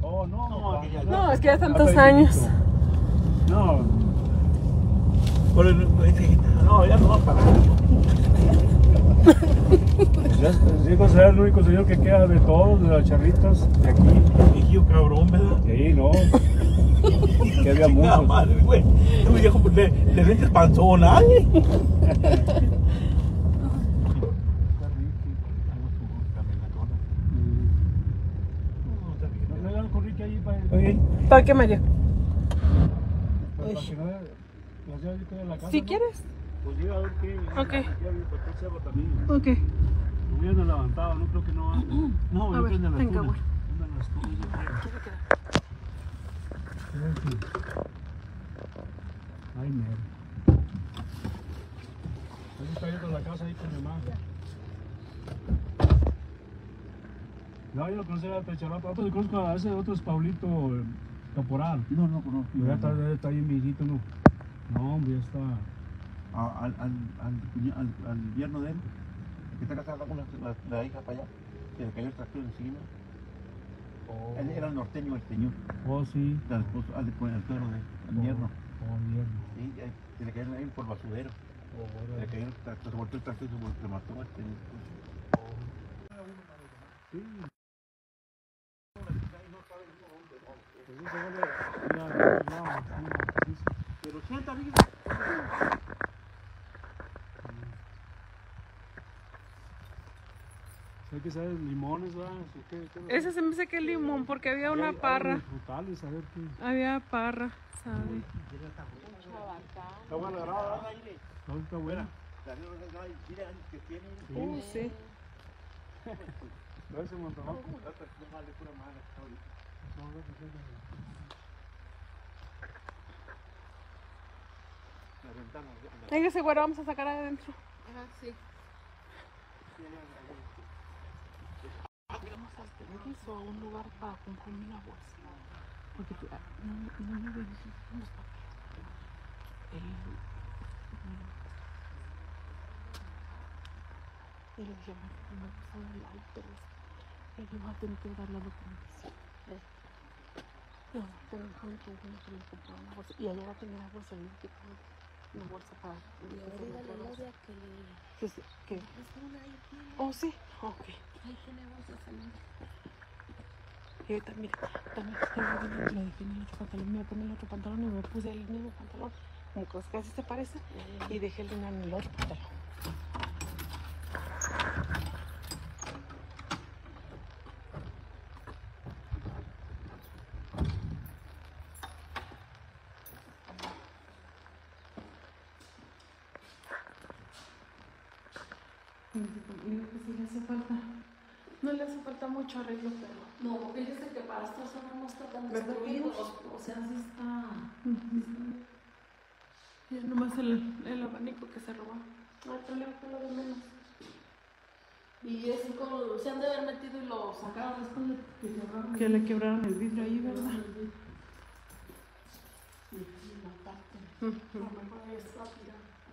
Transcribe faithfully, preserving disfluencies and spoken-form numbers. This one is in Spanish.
Oh, no. No, que ya- No, es que ya tantos años. No. Pero no, ese- no, ya no va para Ya, Diego será el único señor que queda de todos, de las charritas de aquí. Viejillo cabrón, ¿verdad? Sí, no. Que había Chingada muchos. madre, güey. Tu viejo le, le vende panzona, ¿eh? No le dan con Ricky ahí para Oye, ¿Para qué, Mario? para que no las lleve ahorita en la casa. Si ¿no? quieres. Pues llega a ver qué. Ok. Ya vi por qué cerro también. Ok. Lo hubieran levantado, no creo que no anden. No, A yo ver, creo en las venga, tunas. güey. Andan en las tunas, yo creo. Quiero quedar. Ay, mero. Ahí está yendo a la casa ahí con mi mamá. No, yo lo conocí a Techarapa. Pues conozco a ese otro es Paulito eh, Caporal. no, no conozco. Pero ya está, ya está bien viejito, ¿no? No, hombre, ya está. A- Al, al, al, cuña- al, al yerno de él, que está casado con la, la, la hija para allá, que le cayó el tractor encima. Oh, Él era el norteño, el señor, oh sí. al esposo, al, con el perro de al yerno. Oh, yerno. Sí, eh, se le cayó ahí por basurero. Oh, Se le órale. cayó el tractor, se volteó el tractor y se, vol- se mató a este. Sí. Pues eso vale, ya, ya, sí, sí. Pero ochenta, amigo. Hay que saber limones, ¿verdad? ¿Qué, qué, Ese se me hace que es limón porque había una Hay- hay parra. frutales, a ver qué. Había parra, ¿sabe? Está buena la grada, no, está buena. que tiene. Uh, sí. Gracias, Montabaco. No vale pura madre ahorita. La ventana, la- Venga, ese güero, vamos a sacar adentro. Ah, sí. Vamos al Teneris o a un lugar para comprarme una bolsa. Porque tú- ah, no, no me ven los papeles. El, y le dije, me me pasaron el auto. Y le voy a tener que dar la documentación. No, pero mejor me tengo que ir a comprar una bolsa. Y allá va a tener la bolsa, le dije, una bolsa para... Y ahora dígale a Laura que le... ¿Qué? ¿Qué? Es una ahí tiene. Oh, sí, ok. Ahí tiene bolsas también. Y ahorita, mira, también estaba viendo que le dejé en el otro pantalón. Me voy a poner el otro pantalón y me puse el mismo pantalón. Como que casi se parece. Y dejé el dinero en el otro pantalón. Digo que sí le hace falta. No le hace falta mucho arreglo, pero. No, fíjese que para esta zona no está tan ¿Verdad que destruido. no? O sea, sí está... Y es nomás el, el abanico que se robó. No hay problema, fue lo de menos. Y es como... Se han de haber metido y lo sacaron después de que cerraron. Que le quebraron el vidrio ahí, ¿verdad? Y aquí en la parte. Ujú. A lo mejor ahí está tirado.